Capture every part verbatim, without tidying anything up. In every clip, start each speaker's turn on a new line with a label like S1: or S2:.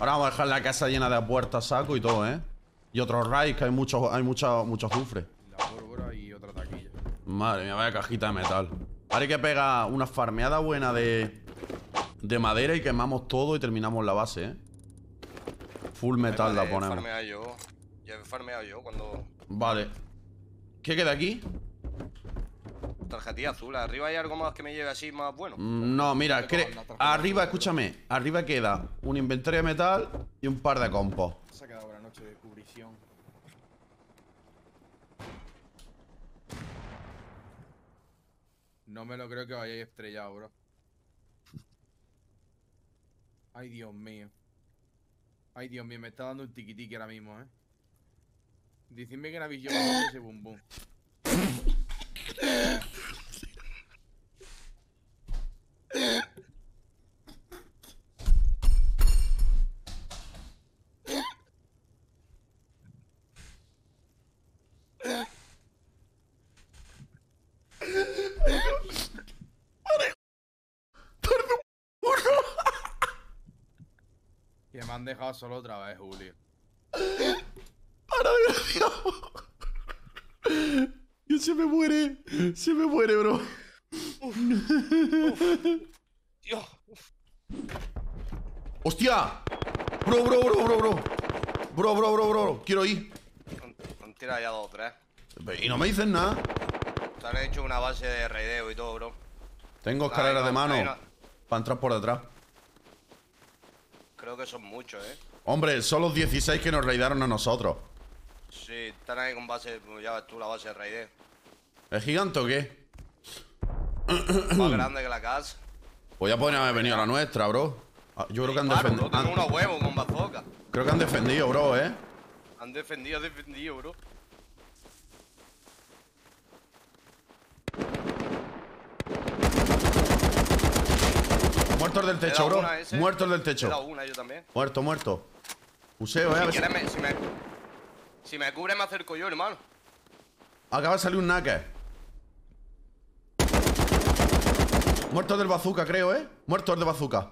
S1: Ahora vamos a dejar la casa llena de puertas, saco y todo, ¿eh? Y otros raids, que hay mucho, hay mucha, mucho azufre.
S2: La pólvora y otra taquilla.
S1: Madre mía, vaya cajita de metal. Ahora hay que pegar una farmeada buena de, de madera y quemamos todo y terminamos la base, ¿eh? Full metal la ponemos.
S3: Farmeado yo. Ya he farmeado yo cuando...
S1: Vale. ¿Qué queda aquí?
S3: Tarjetilla azul. ¿Arriba hay algo más que me lleve así más bueno?
S1: Mm, No, mira, cre- arriba, escúchame. Arriba queda un inventario de metal y un par de compos.
S2: Se ha quedado una noche de cubrición. No me lo creo que vayáis estrellado, bro. Ay, Dios mío. Ay, Dios mío, me está dando un tiquitiqui ahora mismo, eh. Decidme que no habéis llevado ese boom boom. Que me han dejado solo otra vez, Julio.
S1: ¡Para, desgraciado! Se me muere. Se me muere, bro.
S3: Uf. Dios.
S1: ¡Hostia! Bro, bro, bro, bro, bro. Bro, bro, bro, bro. Quiero ir.
S3: Han tirado ya dos o tres.
S1: Y no me dicen nada.
S3: Se han hecho una base de raideo y todo, bro.
S1: Tengo escaleras
S3: no,
S1: de mano
S3: ahí no.
S1: para entrar por detrás.
S3: Creo que son muchos, eh.
S1: Hombre, son los dieciséis que nos raidaron a nosotros.
S3: Sí, están ahí con base, pues ya ves tú, la base de raideo.
S1: ¿Es gigante o qué?
S3: Más grande que la casa.
S1: Pues ya podrían haber venido a la nuestra, bro. Ah, Yo creo que han
S3: Claro,
S1: defendido.
S3: bro, tengo unos huevos con bazooka.
S1: Creo que han defendido, bro, eh.
S3: Han defendido, han defendido, bro.
S1: Muertos del
S3: Le he
S1: techo,
S3: dado
S1: bro.
S3: una a ese.
S1: Muertos del
S3: Le he
S1: techo.
S3: dado una yo también.
S1: Muerto, muerto. Puseo, eh. a
S3: Si
S1: ver si-
S3: quieres, me, si me... Si me cubre, me acerco yo, hermano.
S1: Acaba de salir un naque. Muertos del bazooka, creo, eh. Muertos de bazooka.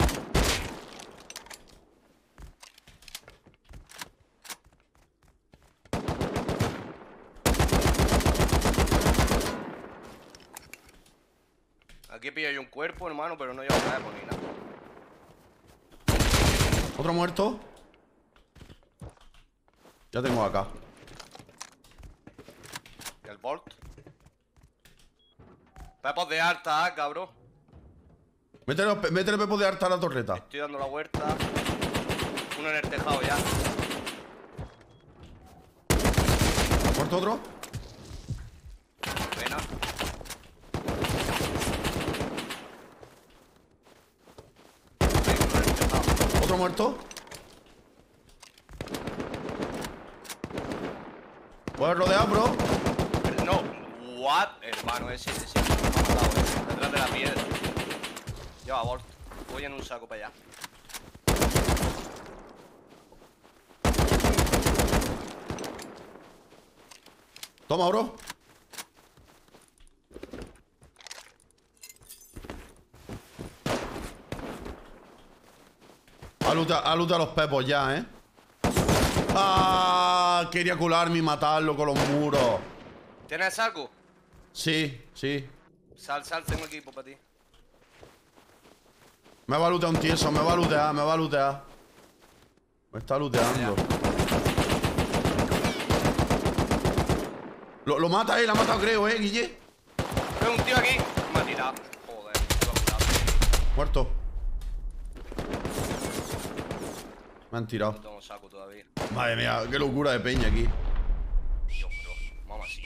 S3: Aquí pillo yo un cuerpo, hermano, pero no llevo nada por ni nada.
S1: Otro muerto. Ya tengo acá.
S3: ¿Y el Bolt? Pepos de alta, cabrón.
S1: Métele, métele pepo de harta a la torreta.
S3: Estoy dando la vuelta. Uno en el tejado ya.
S1: ¿Muerto otro?
S3: Pena. Hay uno en el tejado.
S1: ¿Otro muerto? ¿Puedes rodear, bro?
S3: No, what? Hermano, ese, ese me ha matado, eh. Detrás de la piedra. Lleva Bolt. Voy en un saco para allá.
S1: Toma, bro. A luta, a luta a los pepos ya, ¿eh? ¡Ah! Quería colarme y matarlo con los muros.
S3: ¿Tienes saco?
S1: Sí, sí.
S3: Sal, sal, tengo equipo para ti.
S1: Me va a lutear un tieso, me va a lutear, me va a lutear. Me está luteando. Lo, lo mata él, ha matado, creo, ¿eh, Guille?
S3: Veo un tío aquí. Me ha tirado. Joder, me ha tirado.
S1: Muerto. Me han
S3: No
S1: tirado.
S3: tengo saco todavía.
S1: Madre mía, qué locura de peña aquí.
S3: Dios, bro. Vamos así.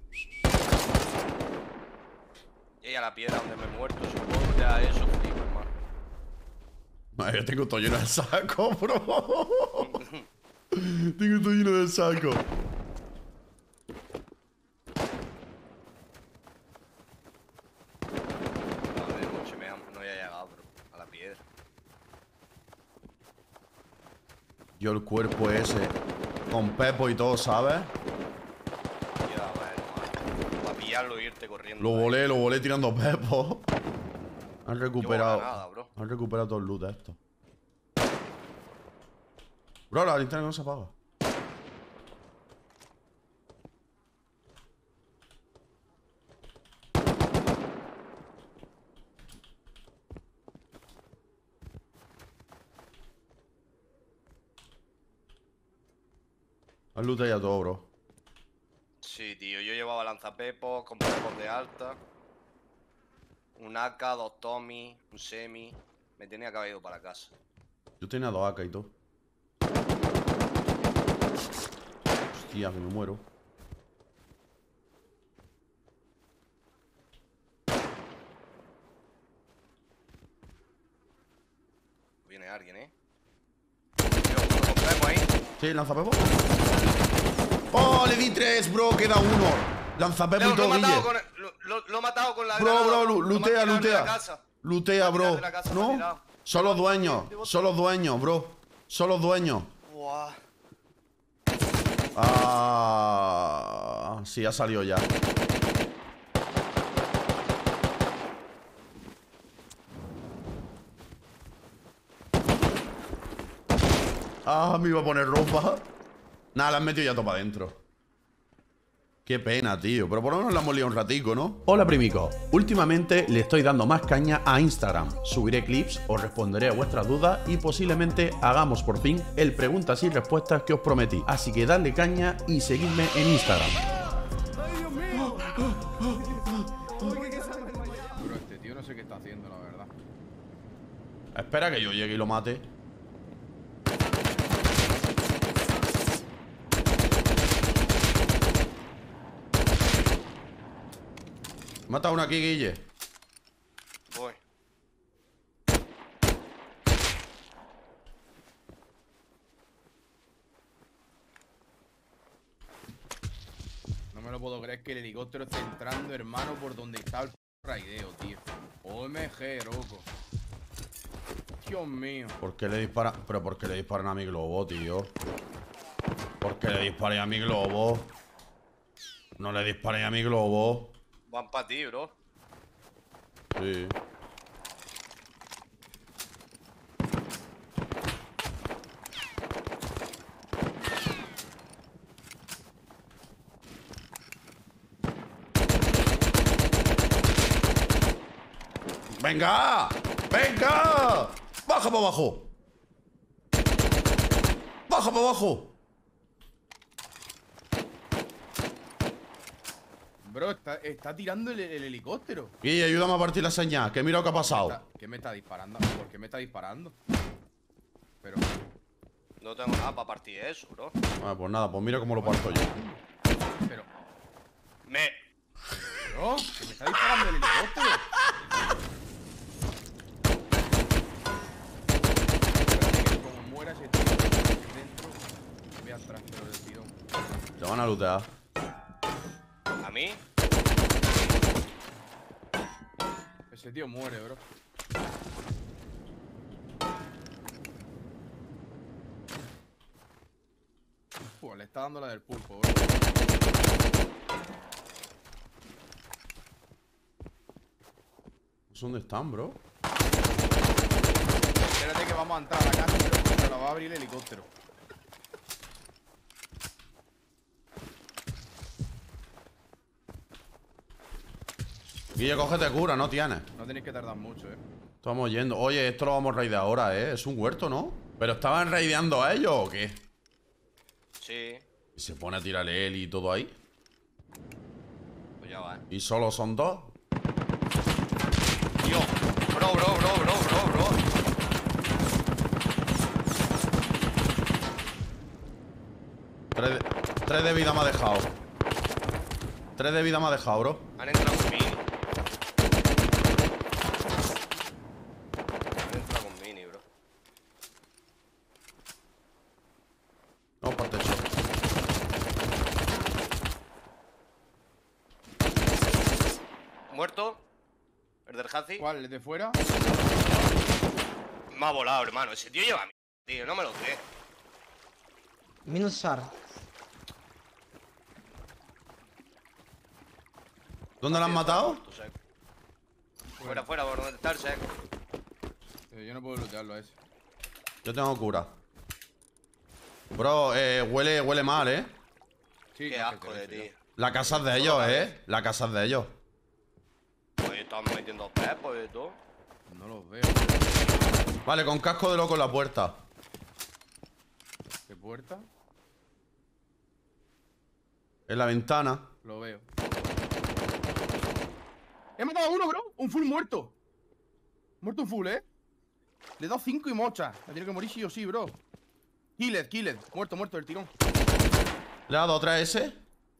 S3: Y a la piedra donde me he muerto, supongo. Ya eso, flipo, hermano.
S1: Madre mía, tengo todo lleno de saco, bro. Tengo todo lleno de saco.
S3: A ver, noche me han- no había llegado, bro. A la piedra.
S1: Yo el cuerpo ese, con pepo y todo, ¿sabes?
S3: Ya, bueno, para pillarlo e irte corriendo.
S1: Lo volé, lo volé tirando pepo. Han recuperado.
S3: Yo nada, bro.
S1: Han recuperado todo el loot de esto. Bro, la linterna no se apaga. Has looteado ya todo, bro.
S3: Sí, tío, yo llevaba lanzapepos, con pepos de alta. Un A K, dos Tommy, un semi. Me tenía que haber ido para casa.
S1: Yo tenía dos A K y todo. Hostia, que me muero.
S3: Viene alguien, ¿eh? Tío, ¿lo compramos ahí?
S1: Sí, lanzapepo. ¡Oh, le di tres, bro! Queda uno. Lanzapepo
S3: Leo,
S1: y todo,
S3: lo, he
S1: Guille.
S3: matado con el- lo, lo- lo he matado con la
S1: Bro,
S3: granada,
S1: bro,
S3: lo
S1: lu-
S3: me ha
S1: lutea,
S3: tirado de la
S1: lutea.
S3: casa.
S1: Lutea,
S3: Me ha
S1: bro.
S3: tirado de la casa, me ha
S1: ¿No?
S3: tirado.
S1: Son los dueños. Son los dueños, bro. Son los dueños.
S3: Buah.
S1: Ah, sí, ha salido ya. Ah, me iba a poner ropa. Nada, la han metido ya todo para adentro. Qué pena, tío. Pero por lo menos la hemos liado un ratico, ¿no? Hola, primico. Últimamente le estoy dando más caña a Instagram. Subiré clips, os responderé a vuestras dudas y posiblemente hagamos por fin el preguntas y respuestas que os prometí. Así que dadle caña y seguidme en Instagram.
S2: ¡Ay, Dios mío! Bro, este tío no sé qué está haciendo, la verdad.
S1: Espera que yo llegue y lo mate. Mata a uno aquí, Guille.
S3: Voy.
S2: No me lo puedo creer que el helicóptero esté entrando, hermano, por donde está el raideo, tío. O M G, loco. Dios mío.
S1: ¿Por qué le disparan? Pero ¿por qué le disparan a mi globo, tío? ¿Por qué le disparé a mi globo? No le disparé a mi globo.
S3: Van para ti, bro.
S1: Sí. ¡Venga! ¡Venga! ¡Baja para abajo! ¡Baja para abajo!
S2: Bro, está, está tirando el, el helicóptero.
S1: Guille, ayúdame a partir la señal, que mira lo que ha pasado.
S2: Está- ¿Qué me está disparando? ¿Por qué me está disparando? Pero,
S3: No tengo nada para partir eso, bro.
S1: Bueno, pues nada, pues mira cómo lo parto yo.
S2: pero,
S3: Me.
S2: bro, que me está disparando el helicóptero. Espérate que como muera ese tío dentro, voy atrás, pero del tirón.
S1: Te van a lootear.
S3: ¿A mí?
S2: Ese tío muere, bro. Uf, le está dando la del pulpo, bro.
S1: ¿Dónde están, bro?
S2: Espérate que vamos a entrar a la casa, pero se la va a abrir el helicóptero.
S1: Guille, cógete cura, no tienes.
S2: No tenéis que tardar mucho, eh.
S1: Estamos yendo. Oye, esto lo vamos a raidear ahora, ¿eh? Es un huerto, ¿no? ¿Pero estaban raideando a ellos o qué?
S3: Sí.
S1: ¿Y se pone a tirarle él y todo ahí?
S3: Pues ya va, eh.
S1: ¿Y solo son dos?
S3: Tío. Bro, bro, bro, bro, bro, bro.
S1: Tres de, tres de vida me ha dejado. Tres de vida me ha dejado, bro.
S3: Han entrado con mini. Han entrado con mini, bro.
S1: Vamos para el techo.
S3: ¿Muerto? ¿El del Hazi?
S2: ¿Cuál? ¿El de fuera?
S3: Me ha volado, hermano. Ese tío lleva a mí. Tío, no me lo creo.
S4: Minus S A R.
S1: ¿Dónde lo han matado?
S3: Muerto, seco. Fuera, fuera, por donde está el seco.
S2: Eh, yo no puedo lootearlo a ese.
S1: Yo tengo cura. Bro, eh, huele, huele mal, ¿eh?
S2: Sí,
S3: Qué
S2: no,
S3: asco
S2: que
S3: de
S2: te-
S3: ti.
S1: La casa es de ellos, ¿eh? La casa es de ellos.
S3: Pues estamos metiendo pepos y todo.
S2: No los veo.
S1: Vale, con casco de loco en la puerta.
S2: ¿Qué puerta?
S1: En la ventana.
S2: Lo veo. He matado a uno, bro. Un full muerto. Muerto un full, ¿eh? Le he dado cinco y mocha. Me tiene que morir sí o sí, bro. Killed, killed. Muerto, muerto del tirón.
S1: ¿Le ha dado otra S?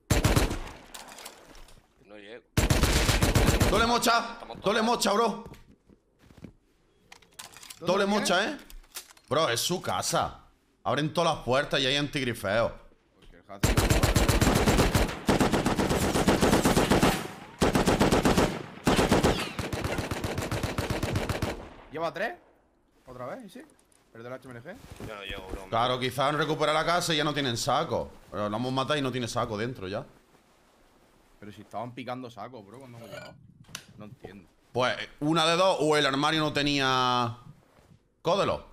S3: No llego.
S1: Doble mocha. Doble mocha, bro. Doble
S2: lo tienes?
S1: mocha, ¿eh? Bro, es su casa. Abren todas las puertas y hay antigrifeos.
S2: Porque el hacker- ¿Lleva tres? ¿Otra vez? ¿Y sí? ¿El del H M L G?
S3: Yo no llego, bro.
S1: Claro, quizás han recuperado la casa y ya no tienen saco. Pero lo hemos matado y no tiene saco dentro ya.
S2: Pero si estaban picando sacos, bro, cuando hemos llegado. No entiendo.
S1: Pues una de dos, o el armario no tenía códelo.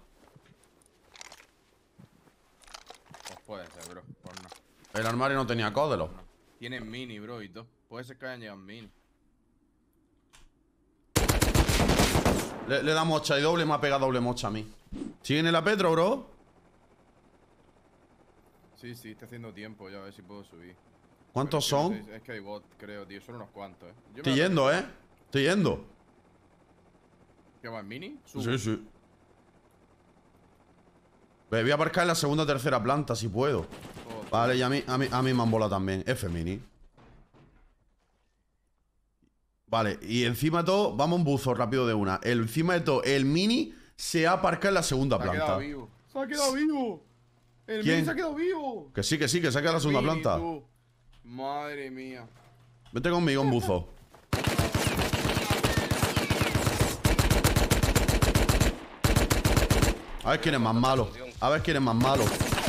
S2: Pues puede ser, bro. Pues no.
S1: El armario no tenía códelo.
S2: no. Tienen mini, bro, y todo. Puede ser que hayan llegado en mini.
S1: Le, le da mocha y doble, me ha pegado doble mocha a mí. ¿Siguen en la Petro, bro?
S2: Sí, sí, está haciendo tiempo ya, a ver si puedo subir.
S1: ¿Cuántos
S2: Pero es
S1: son?
S2: que no sé, es que hay bot, creo, tío. Son unos cuantos, eh. Yo me
S1: Estoy
S2: voy a-
S1: yendo, ¿eh? Estoy yendo.
S2: ¿Qué va en mini? Subo.
S1: Sí, sí. Ve, voy a aparcar en la segunda o tercera planta, si puedo.
S2: Joder.
S1: Vale, y a mí, a mí, a mí me han volado también. F mini. Vale, y encima de todo, vamos a un buzo rápido de una. El, encima de todo, el mini se ha aparcado en la segunda
S2: Se ha quedado
S1: planta.
S2: vivo. ¡Se ha quedado vivo! ¡El
S1: ¿Quién?
S2: mini se ha quedado vivo!
S1: Que sí, que sí, que se ha quedado en la segunda
S2: Mini,
S1: planta.
S2: tú. Madre mía.
S1: Vete conmigo, un buzo. A ver quién es más malo. A ver quién es más malo.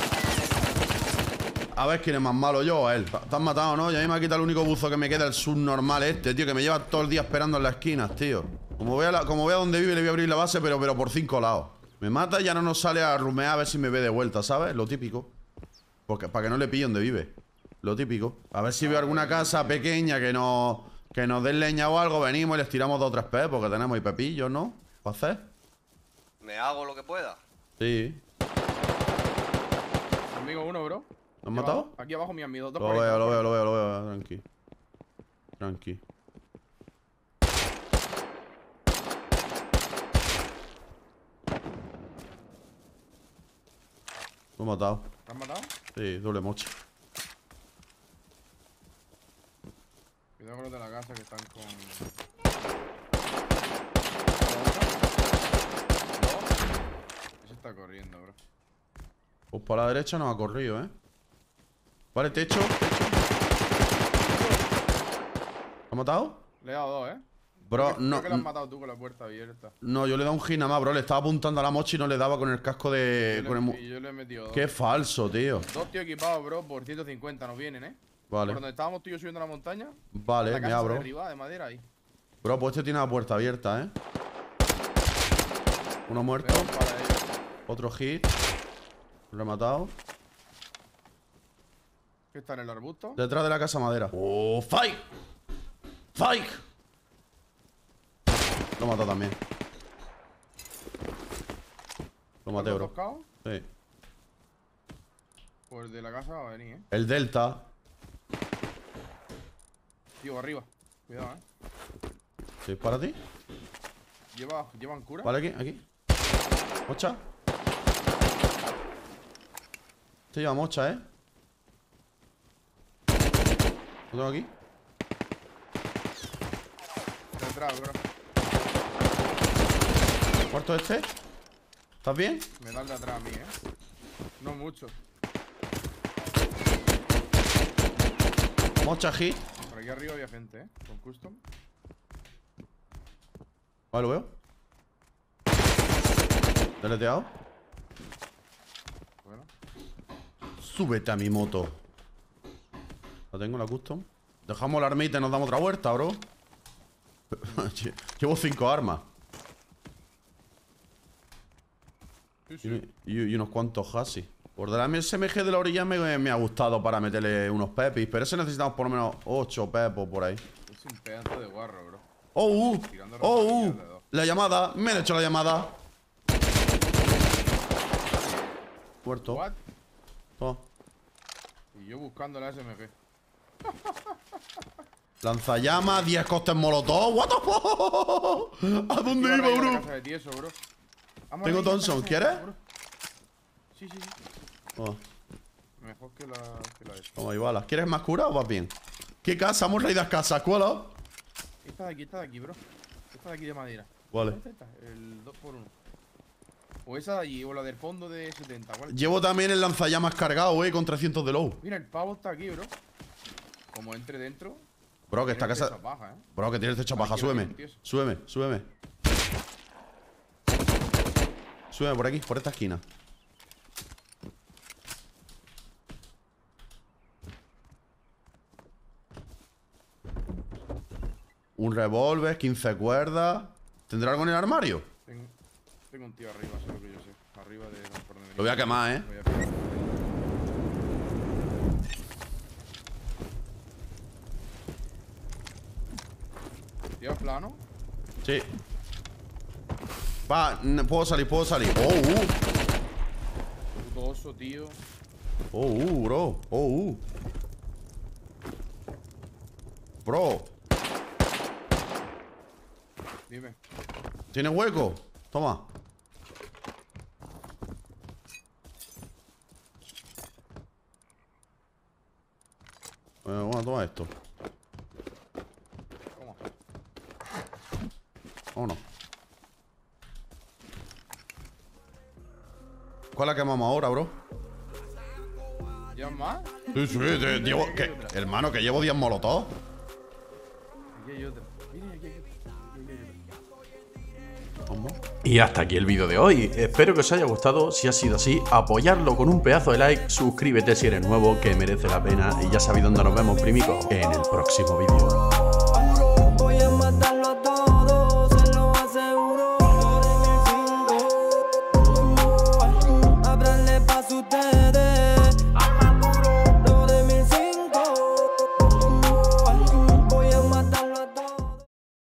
S1: A ver quién es más malo, yo o él. Te has matado, ¿no? Y a mí me ha quitado el único buzo que me queda, el subnormal este, tío, que me lleva todo el día esperando en las esquinas, tío. Como vea, la, como vea dónde vive, le voy a abrir la base, pero, pero por cinco lados. Me mata y ya no nos sale a rumear a ver si me ve de vuelta, ¿sabes? Lo típico. Porque, para que no le pille donde vive. Lo típico. A ver si veo alguna casa pequeña que nos, que nos den leña o algo, venimos y les tiramos dos o tres pepos, porque tenemos ahí pepillos, ¿no? ¿Para hacer?
S3: Me hago lo que pueda.
S1: Sí.
S2: Amigo uno, bro.
S1: ¿Lo han
S2: Aquí
S1: matado?
S2: abajo- Aquí abajo mi amigo. Dos
S1: Lo
S2: por ahí,
S1: veo,
S2: dos
S1: lo
S2: por
S1: veo,
S2: ahí.
S1: lo veo, lo veo. Tranqui. Tranqui. Lo he matado.
S2: ¿Te has matado?
S1: Sí, doble mocha.
S2: Cuidado con los de la casa que están con... Ese está corriendo, bro.
S1: Pues para la derecha no ha corrido, ¿eh? Vale, techo, techo. ¿Lo ha matado?
S2: Le he dado dos, ¿eh?
S1: Bro,
S2: Creo que-
S1: no.
S2: Creo que lo has matado tú con la puerta abierta.
S1: No, yo le he dado un hit nada más, bro. Le estaba apuntando a la mocha y no le daba con el casco de.
S2: Yo
S1: Con el
S2: le,
S1: mu-
S2: y yo le he metido dos.
S1: Qué falso, tío.
S2: Dos tíos equipados, bro, por ciento cincuenta nos vienen, ¿eh? Por
S1: Vale,
S2: donde estábamos tú y yo subiendo la montaña.
S1: vale,
S2: la
S1: me
S2: casa
S1: abro.
S2: de arriba, de madera, ahí.
S1: Bro, pues este tiene la puerta abierta, ¿eh? Uno muerto,
S2: Veo para ellos.
S1: otro hit. Rematado.
S2: ¿Qué está en el arbusto?
S1: Detrás de la casa madera. ¡Oh, fight! ¡Fight! Lo he matado también. Lo maté,
S2: ¿Los
S1: bro.
S2: dos caos?
S1: Sí.
S2: Pues de la casa va a venir, ¿eh?
S1: El Delta.
S2: Tío, arriba. Cuidado, ¿eh?
S1: ¿Sí es para ti?
S2: ¿Lleva, ¿Llevan cura?
S1: Vale, aquí, aquí. Mocha. Este lleva mocha, ¿eh? ¿Lo tengo aquí?
S2: Detrás, bro.
S1: ¿Muerto este? ¿Estás bien?
S2: Me da el de atrás a mí, ¿eh? No mucho.
S1: Mocha hit.
S2: Por aquí arriba había gente, ¿eh? Con custom.
S1: Vale, lo veo. Deleteado.
S2: Bueno.
S1: Súbete a mi moto. La tengo, la custom. Dejamos la armita y nos damos otra vuelta, bro. Llevo cinco armas.
S2: Sí,
S1: Y,
S2: sí.
S1: y- y unos cuantos hasis. Por de la S M G de la orilla me, me ha gustado para meterle unos pepis. Pero ese necesitamos por lo menos ocho pepos por ahí.
S2: Es un pedazo de guarro, bro.
S1: ¡Oh, uh!
S2: Tirando
S1: ¡Oh,
S2: rodillas
S1: uh!
S2: de dos.
S1: La llamada. Me han hecho la llamada. Muerto.
S2: What?
S1: Toma.
S2: Y yo buscando la S M G.
S1: Lanzallamas, diez costes molotov. What the fuck? ¿A dónde iba, bro?
S2: Casa de tieso, bro. Vamos
S1: Tengo
S2: ahí,
S1: Thompson,
S2: casa de
S1: ¿quieres?
S2: tieso, bro. Sí, sí, sí.
S1: Toma,
S2: Mejor que la, que la de esta.
S1: toma, y balas. ¿Quieres más cura o vas bien? ¿Qué casa? Hemos raidado casa. ¿Cuál?
S2: Esta de aquí, esta de aquí, bro. Esta de aquí de madera.
S1: Vale.
S2: Esta, esta, el dos por uno. O esa de allí, o la del fondo de setenta. ¿Cuál?
S1: Llevo también el lanzallamas cargado, eh, con trescientos de low.
S2: Mira, el pavo está aquí, bro. Como entre dentro.
S1: Bro, que esta
S2: tiene el
S1: casa...
S2: techo baja, ¿eh?
S1: Bro, que tienes techo baja.
S2: Aquí, aquí,
S1: Súbeme.
S2: tío.
S1: Súbeme, súbeme. Súbeme por aquí, por esta esquina. Un revólver, quince cuerdas. ¿Tendrá algo en el armario?
S2: Tengo, tengo un tío arriba, sé lo que yo sé. Arriba de... por donde
S1: Lo voy a quemar, eh.
S2: Voy a quemar. Tío, plano.
S1: Sí. Va, n- puedo salir, puedo salir. Oh, uh.
S2: Puto oso, tío.
S1: Oh, uh, bro. Oh, uh. Bro,
S2: Dime.
S1: ¿tienes hueco? Toma. Eh, bueno, toma esto.
S2: ¿Cómo?
S1: Vámonos. ¿Cuál la quemamos ahora, bro?
S2: ¿Ya más?
S1: Sí, sí, te- llevo, que, hermano, que llevo diez molotov.
S2: Aquí hay otra. Mira, aquí hay otra. Aquí hay otra.
S1: Vamos.
S4: Y hasta aquí el vídeo de hoy. Espero que os haya gustado. Si ha sido así, apoyarlo con un pedazo de like. Suscríbete si eres nuevo, que merece la pena. Y ya sabéis dónde nos vemos, primico, en el próximo vídeo.